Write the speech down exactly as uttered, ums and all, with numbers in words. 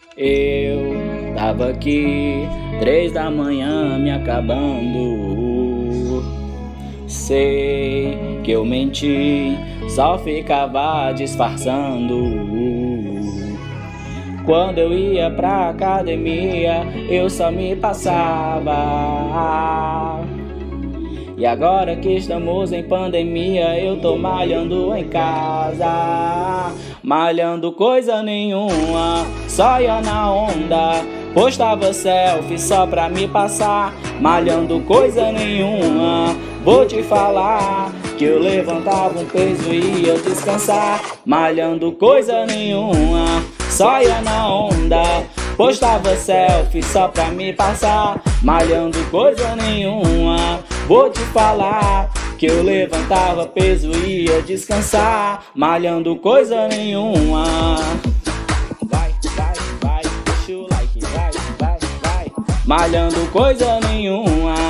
Eu tava aqui, três da manhã me acabando. Sei que eu menti, só ficava disfarçando. Quando eu ia pra academia, eu só me passava. E agora que estamos em pandemia, eu tô malhando em casa. Malhando coisa nenhuma, só ia na onda. Postava selfie só pra me passar. Malhando coisa nenhuma, vou te falar que eu levantava um peso e ia descansar. Malhando coisa nenhuma, só ia na onda. Postava selfie só pra me passar. Malhando coisa nenhuma, vou te falar que eu levantava peso e ia descansar. Malhando coisa nenhuma. Vai, vai, vai, deixa o like, vai, vai, vai. Malhando coisa nenhuma.